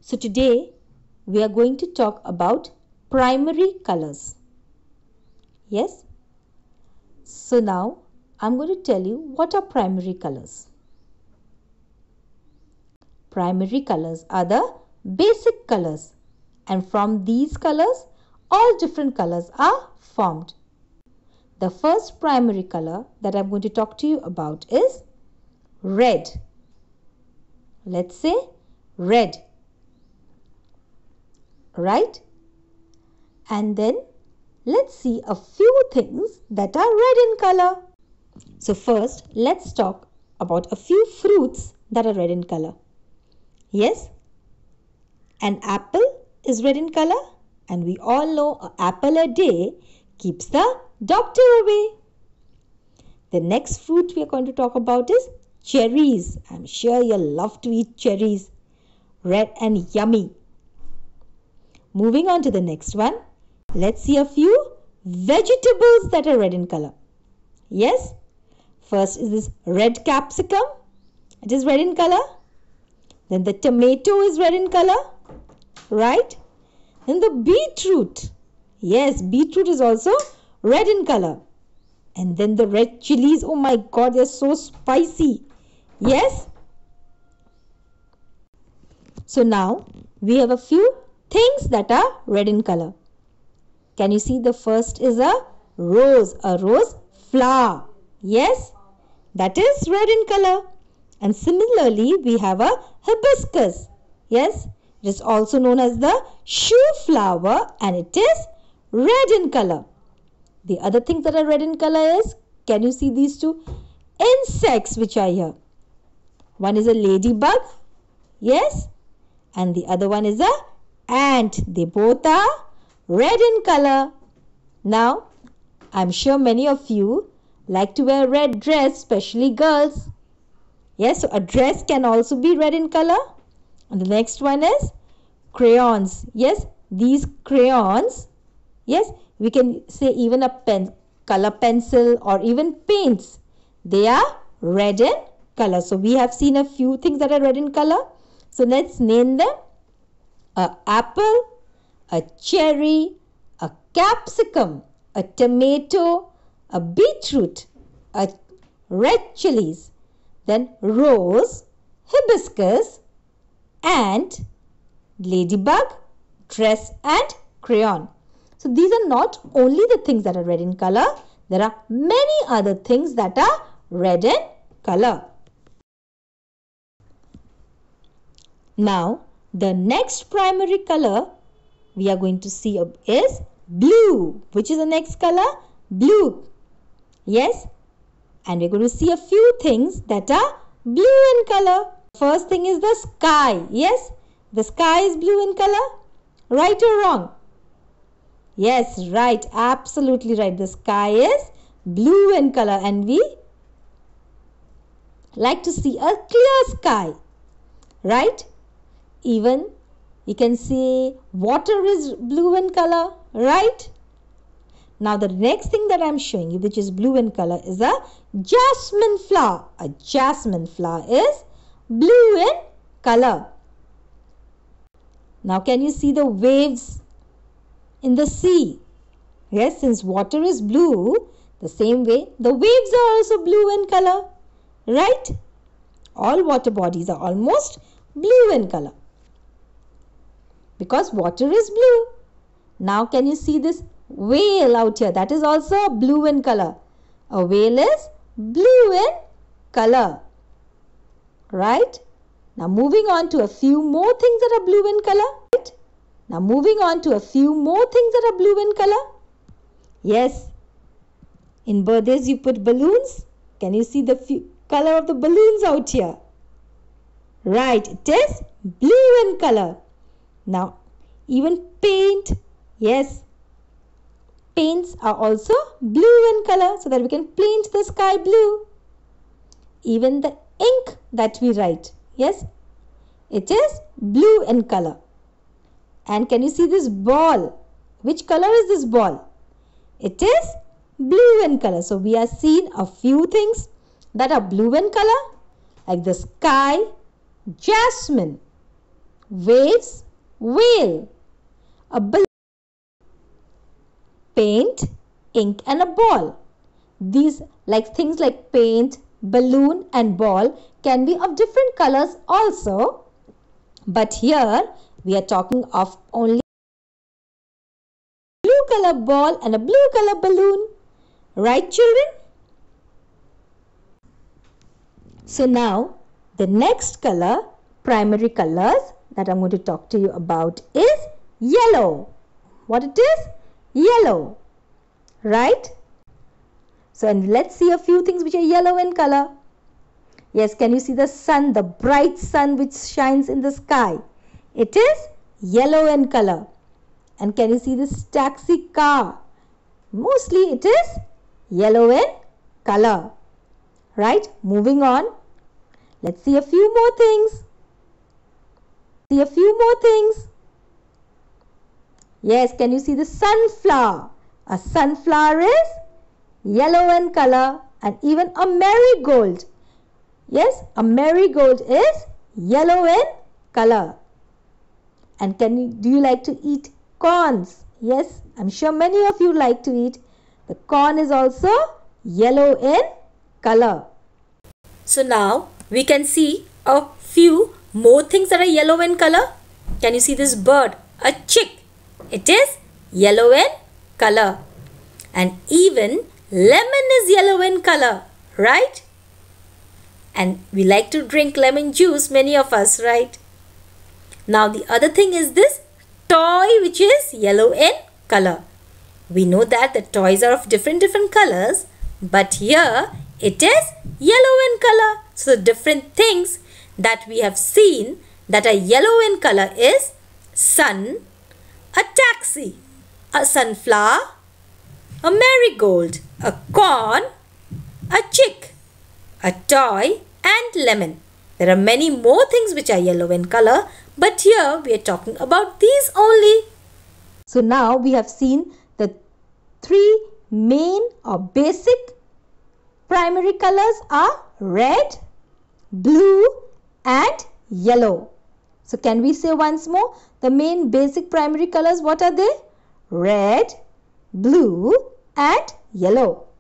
So today we are going to talk about primary colors. Yes? So now I'm going to tell you what are primary colors. Primary colors are the basic colors, and from these colors all different colors are formed. The first primary color that I'm going to talk to you about is red. Let's say red. Right? And then let's see a few things that are red in color. So first, let's talk about a few fruits that are red in color. Yes, an apple is red in color, and we all know an apple a day keeps the doctor away. The next fruit we are going to talk about is cherries. I'm sure you love to eat cherries. Red and yummy. Moving on to the next one, let's see a few vegetables that are red in color. Yes, first is this red capsicum. It is red in color. Then the tomato is red in color. Right? Then the beetroot. Yes, beetroot is also red in color. And then the red chilies. Oh my God, they're so spicy. Yes? So now we have a few things that are red in color. Can you see the first is a rose flower. Yes, that is red in color. And similarly, we have a hibiscus. Yes, it is also known as the shoe flower, and it is red in color. The other things that are red in color is, can you see these two insects which are here? One is a ladybug. Yes, and the other one is a ant. They both are red in color. Now, I'm sure many of you like to wear red dress, especially girls. Yes, so a dress can also be red in color. And the next one is crayons. Yes, these crayons, yes, we can say even a color pencil or even paints. They are red in color. So we have seen a few things that are red in color. So let's name them. An apple, a cherry, a capsicum, a tomato, a beetroot, a red chilies, then rose, hibiscus, ant, ladybug, dress and crayon. So these are not only the things that are red in color, there are many other things that are red in color. Now, the next primary color we are going to see is blue. Which is the next color? Blue. Yes. And we're going to see a few things that are blue in color. First thing is the sky. Yes. The sky is blue in color. Right or wrong? Yes, right. Absolutely right. The sky is blue in color, and we like to see a clear sky. Right? Even you can see water is blue in color, right? Now the next thing that I'm showing you, which is blue in color, is a jasmine flower. A jasmine flower is blue in color. Now can you see the waves in the sea? Yes, since water is blue, the same way the waves are also blue in color, right? All water bodies are almost blue in color, because water is blue. Now can you see this whale out here? That is also blue in color. A whale is blue in color. Right? Now moving on to a few more things that are blue in color. Right? Now moving on to a few more things that are blue in color. Yes. In birthdays you put balloons. Can you see the color of the balloons out here? Right. It is blue in color. Now, even paint, yes, paints are also blue in color, so that we can paint the sky blue. Even the ink that we write, yes, it is blue in color. And can you see this ball? Which color is this ball? It is blue in color. So we have seen a few things that are blue in color, like the sky, jasmine, waves, whale. A balloon, paint, ink and a ball. These things like paint, balloon and ball can be of different colors also. But here we are talking of only blue color ball and a blue color balloon. Right, children? So now the next color, primary colors that I'm going to talk to you about is yellow. What it is? Yellow. Right? So and let's see a few things which are yellow in color. Yes, can you see the sun, the bright sun which shines in the sky? It is yellow in color. And can you see this taxi car? Mostly it is yellow in color. Right? Moving on. Let's see a few more things. Yes, can you see the sunflower? A sunflower is yellow in color, and even a marigold. Yes, a marigold is yellow in color. And do you like to eat corns? Yes, I'm sure many of you like to eat. The corn is also yellow in color. So now we can see a few more things that are yellow in color. Can you see this bird? A chick. It is yellow in color. And even lemon is yellow in color, right? And we like to drink lemon juice, many of us, right? Now the other thing is this toy which is yellow in color. We know that the toys are of different colors, but here it is yellow in color. So the different things that we have seen that are yellow in color is sun, a taxi, a sunflower, a marigold, a corn, a chick, a toy and lemon. There are many more things which are yellow in color, but here we are talking about these only. So now we have seen the three main or basic primary colors are red, blue and yellow. So can we say once more the main basic primary colors? What are they? Red, blue and yellow.